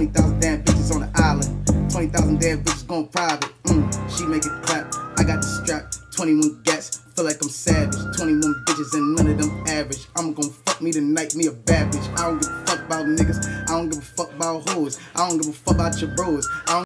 20,000 damn bitches on the island. 20,000 damn bitches going private. She make it clap. I got the strap. 21 gats. Feel like I'm savage. 21 bitches and none of them average. I'm gon' fuck me tonight, me a bad bitch. I don't give a fuck about niggas. I don't give a fuck about hoes. I don't give a fuck about your bros. I don't